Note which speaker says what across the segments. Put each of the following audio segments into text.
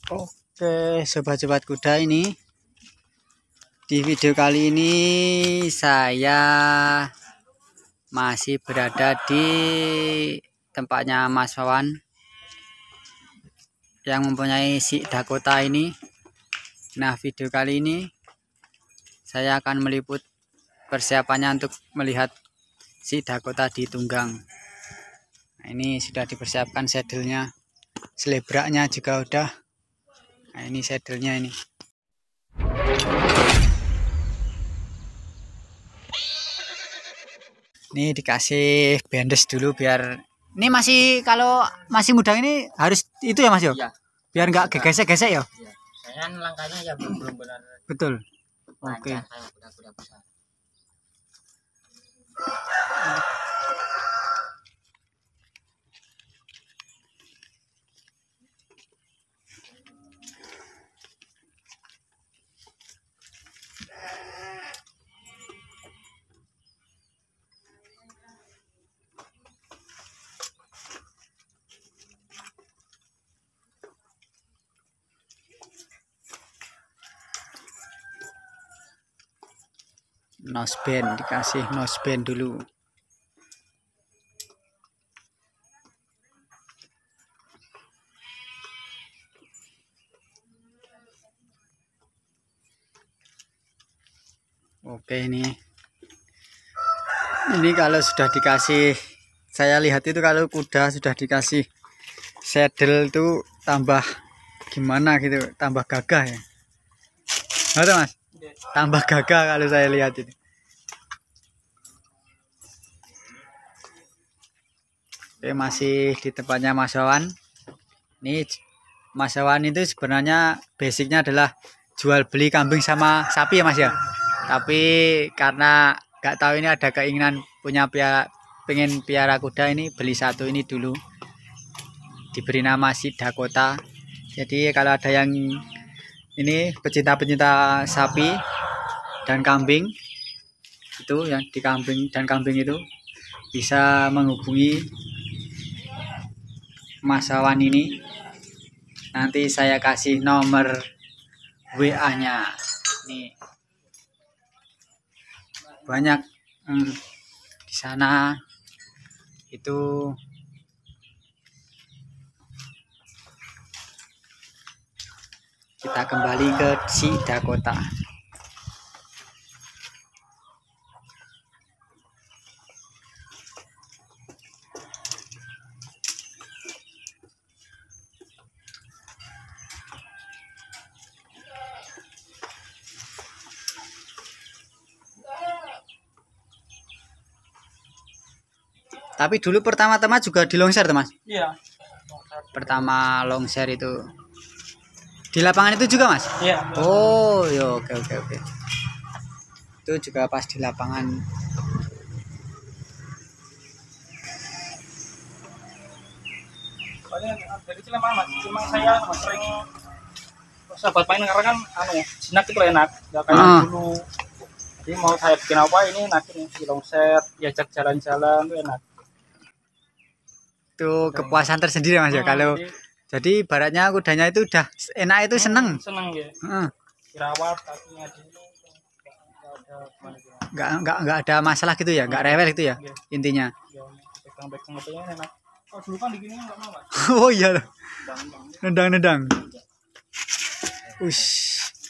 Speaker 1: Oke, sobat-sobat kuda, ini di video kali ini saya masih berada di tempatnya Mas Wawan yang mempunyai si Dakota ini. Nah, video kali ini saya akan meliput persiapannya untuk melihat si Dakota di tunggang. Nah, ini sudah dipersiapkan saddle-nya, selebraknya juga udah. Nah, ini saddle-nya ini. Ini dikasih bandes dulu biar ini masih, kalau masih muda ini harus itu ya Mas yo.
Speaker 2: Iya.
Speaker 1: Biar nggak gesek-gesek ya.
Speaker 2: Iya. Saya langkahnya ya belum benar.
Speaker 1: Betul. Oke.
Speaker 2: Kayak kuda-kuda besar.
Speaker 1: Noseband, dikasih noseband dulu. Oke, ini kalau sudah dikasih, saya lihat itu kalau kuda sudah dikasih saddle itu tambah gimana gitu, tambah gagah ya. Betul Mas? Tambah gagah kalau saya lihat itu. Oke, masih di tempatnya Mas Wawan. Ini Mas Wawan itu sebenarnya basicnya adalah jual beli kambing sama sapi ya Mas ya. Tapi karena nggak tahu ini ada keinginan punya pengen piara kuda, ini beli satu ini dulu. Diberi nama si Dakota. Jadi kalau ada yang ini pecinta-pecinta sapi dan kambing itu, yang di kambing dan kambing itu bisa menghubungi Mas Wawan ini. Nanti saya kasih nomor WA-nya. Nih. Banyak di sana itu. Kita kembali ke si Dakota. Tapi dulu pertama-tama juga di longshare, Mas?
Speaker 2: Iya.
Speaker 1: Pertama longshare itu di lapangan itu juga, Mas?
Speaker 2: Iya.
Speaker 1: Oh, yo, oke. Itu juga pas di lapangan.
Speaker 2: Dari kecil emang Mas, cuma saya sering sahabat main karena kan jinak itu enak, nggak kayak dulu. Jadi mau saya bikin apa ini nanti di longset, diajak jalan-jalan itu enak.
Speaker 1: Itu kepuasan tersendiri Mas ya kalau jadi ibaratnya kudanya itu udah enak, itu seneng.
Speaker 2: Seneng ya. Dirawat kakinya dulu.
Speaker 1: Nggak ada masalah gitu ya, nggak rewel gitu ya, intinya.
Speaker 2: Pegang-pegang apa enak. Oh dulu kan digini nggak mau Mas.
Speaker 1: Oh iya loh. Nendang. Ush.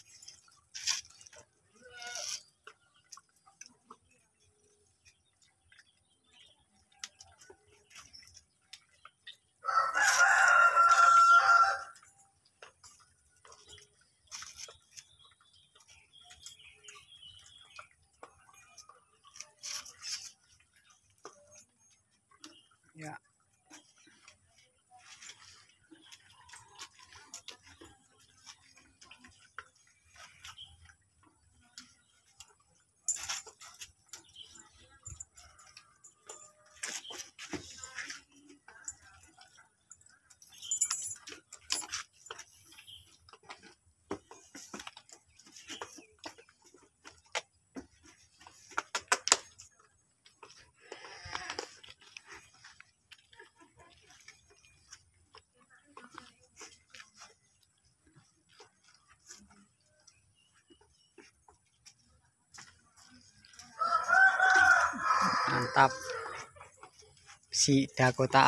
Speaker 1: Ya. mantap si Dakota.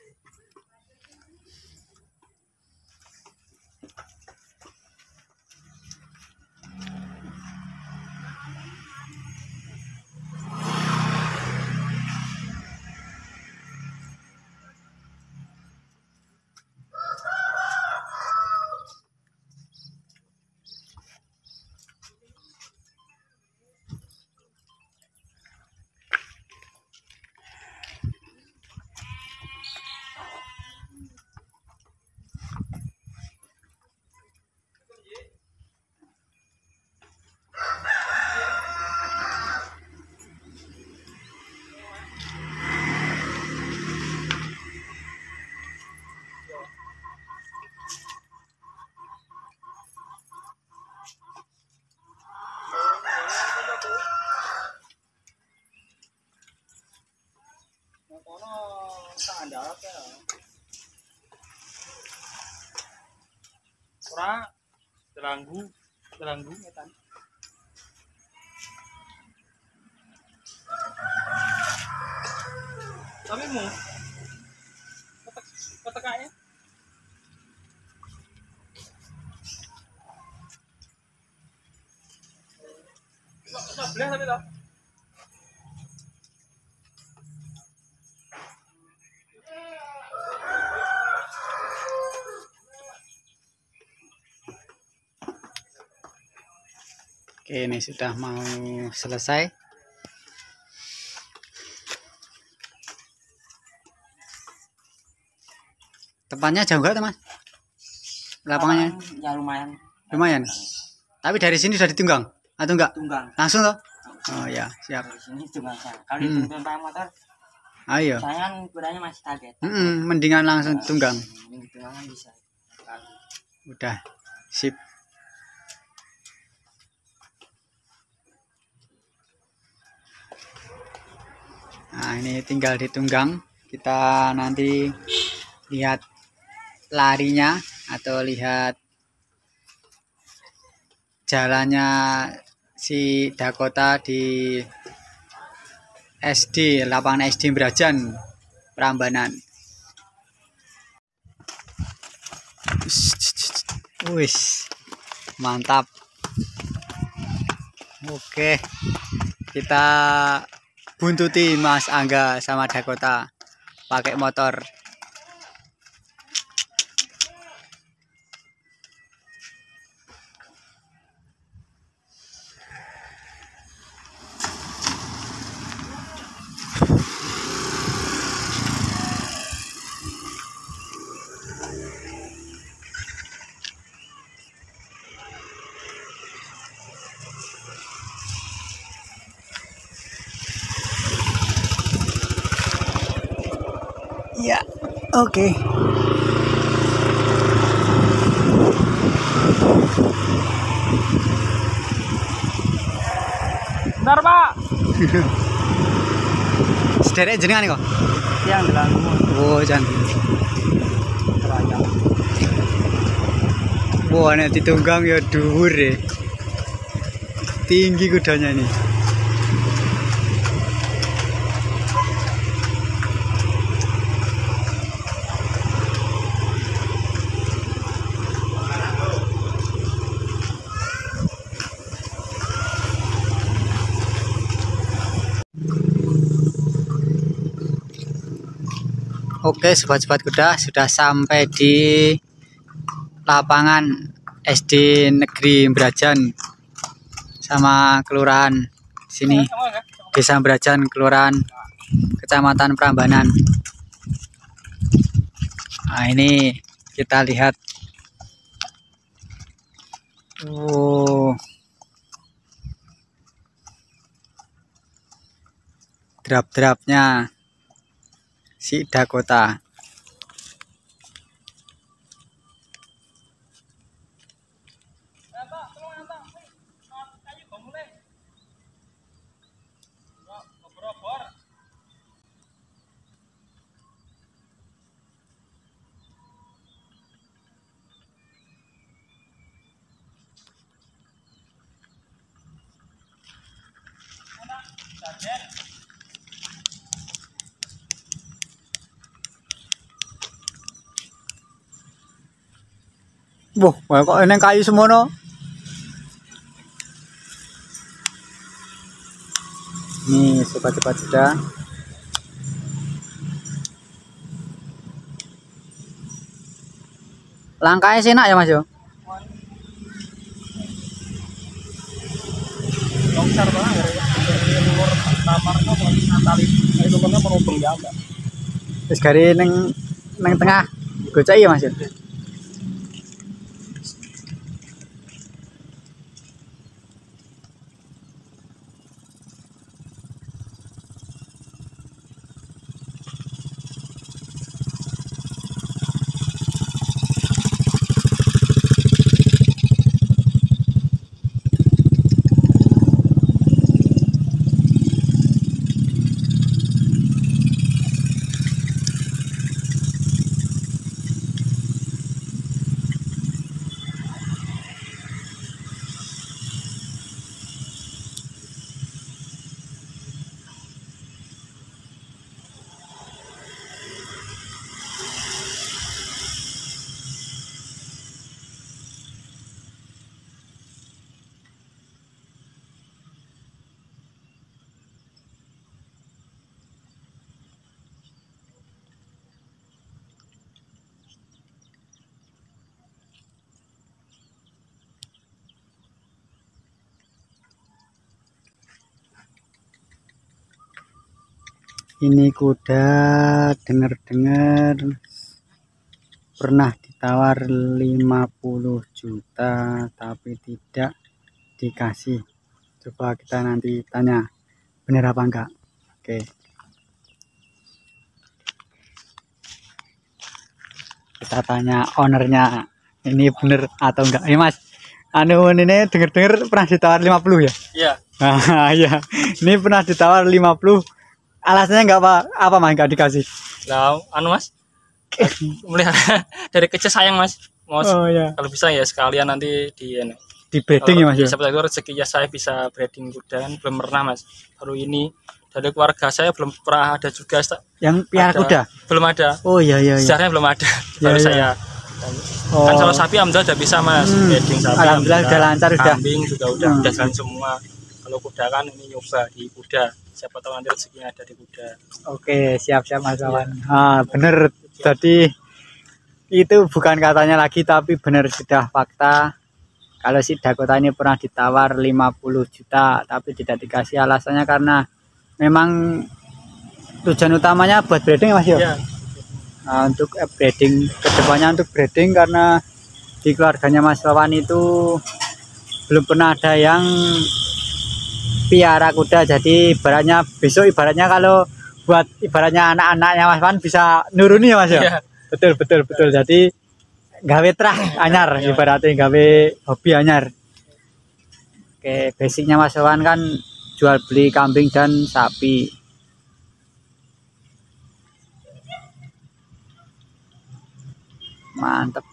Speaker 2: Ora delanggu ngetan. Tapi mu ketekaknya. Sebelah tapi tak.
Speaker 1: Oke, ini sudah mau selesai. Tempatnya jauh nggak, Mas? Lapangannya?
Speaker 3: Ya lumayan.
Speaker 1: Lumayan. Tapi dari sini sudah ditunggang atau enggak?
Speaker 3: Tunggang.
Speaker 1: Langsung toh? Oh ya, siap.
Speaker 3: Dari sini tunggang saya. Kalau ditunggang pakai motor,
Speaker 1: Ayo.
Speaker 3: saya kan kudanya masih kaget.
Speaker 1: Mendingan langsung tunggang.
Speaker 3: Ini tunggangan bisa.
Speaker 1: Udah. Sip. Nah, ini tinggal ditunggang. Kita nanti lihat larinya atau lihat jalannya si Dakota di SD, lapangan SD Brajan, Prambanan. Wis, mantap. Oke, kita buntuti Mas Angga sama Dakota pakai motor. Ya, oke.
Speaker 2: Bentar, Pak.
Speaker 1: Sederek jenengan kok.
Speaker 3: Yang delanggu.
Speaker 1: Oh, cantik. Wah, nek ditunggang ya dhuwur ya. Tinggi kudanya ini. Oke, sobat-sobat kuda, sudah sampai di lapangan SD Negeri Brajan sama kelurahan sini, Desa Brajan, Kelurahan Kecamatan Prambanan. Nah, ini kita lihat. Drap-drapnya si Dakota. Wah, kok eneng kayu semono. Nih, sobat-sobat sudah. Langkahnya sih enak ya Mas yo.
Speaker 2: Longsar banget dari luar kamarnya mau natali itu kan merubeng ya enggak.
Speaker 1: Terus gari neng tengah gocek ya Mas yo. Ini kuda dengar-dengar pernah ditawar 50 juta tapi tidak dikasih. Coba kita nanti tanya bener apa enggak. Oke. Kita tanya ownernya ini bener atau enggak. Mas, anu ini dengar-dengar pernah ditawar 50 ya?
Speaker 2: Iya.
Speaker 1: Ah ya. Ini pernah ditawar 50. Alasannya enggak apa Mas enggak dikasih.
Speaker 2: Lah anu Mas. Melihara dari kecil sayang Mas. Mas
Speaker 1: Oh ya.
Speaker 2: kalau bisa ya sekalian nanti
Speaker 1: Di breeding ya Mas ya.
Speaker 2: Siapa tahu rezeki ya saya bisa breeding kuda kan belum pernah Mas. Baru ini dari keluarga saya belum pernah ada juga
Speaker 1: Yang piara kuda?
Speaker 2: Belum ada.
Speaker 1: Oh iya iya.
Speaker 2: Sejarahnya belum ada.
Speaker 1: Ya,
Speaker 2: Baru
Speaker 1: ya.
Speaker 2: saya.
Speaker 1: Oh.
Speaker 2: Kan kalau sapi alhamdulillah udah bisa Mas. Breeding sapi
Speaker 1: Alhamdulillah udah lancar udah.
Speaker 2: Kambing juga udah jalan semua. Kalau kuda kan ini nyoba di kuda. Siapa tahu nanti rezekinya ada di kuda.
Speaker 1: Oke, siap-siap Mas Wawan. Ah, bener. Jadi itu bukan katanya lagi tapi benar sudah fakta. Kalau si Dakota ini pernah ditawar 50 juta tapi tidak dikasih, alasannya karena memang tujuan utamanya buat breeding ya Mas yo.
Speaker 2: Iya.
Speaker 1: Nah, untuk breeding kedepannya untuk breeding karena di keluarganya Mas Wawan itu belum pernah ada yang piara kuda, jadi ibaratnya besok ibaratnya kalau buat ibaratnya anak-anaknya Mas Wawan bisa nuruni ya Mas ya.
Speaker 2: Iya.
Speaker 1: Betul. Jadi gawe trah anyar, ibaratnya gawe hobi anyar. Oke, basicnya Mas Wawan kan jual beli kambing dan sapi. Mantap.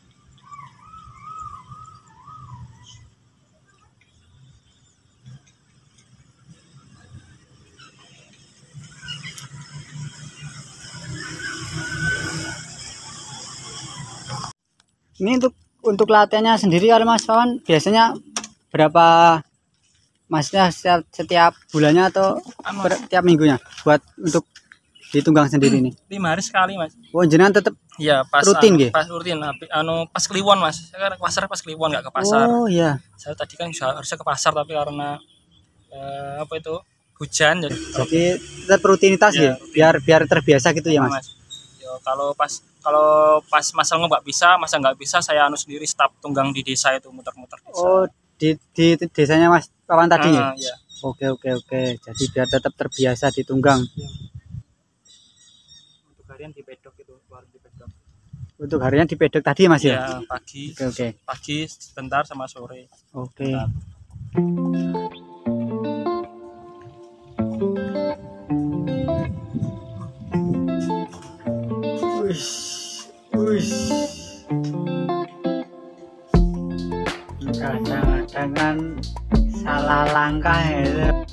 Speaker 1: Ini untuk latihannya sendiri kalau Mas Wawan biasanya berapa Masnya setiap bulannya atau tiap minggunya buat untuk ditunggang sendiri nih?
Speaker 2: 5 hari sekali Mas.
Speaker 1: Oh jenengan tetap
Speaker 2: Iya pas
Speaker 1: rutin nggih?
Speaker 2: Pas rutin pas Kliwon Mas. Saya kan ke pasar pas Kliwon nggak ke pasar.
Speaker 1: Oh iya.
Speaker 2: Saya tadi kan harusnya ke pasar tapi karena apa itu hujan
Speaker 1: Jadi tetap rutinitas ya, biar terbiasa gitu ya Mas.
Speaker 2: Yo, kalau pas masang nggak bisa, masa nggak bisa saya anu sendiri staf tunggang di desa itu muter-muter desa.
Speaker 1: Oh di desanya Mas Wawan tadi ya?
Speaker 2: Iya.
Speaker 1: Oke. Jadi biar tetap terbiasa ditunggang.
Speaker 2: Untuk harian di pedok itu, keluar di pedok.
Speaker 1: Untuk harinya di pedok tadi Mas ya?
Speaker 2: Iya, pagi.
Speaker 1: Oke.
Speaker 2: Pagi sebentar sama sore.
Speaker 1: Oke. Wih. Kadang-kadang kan salah langkah ya.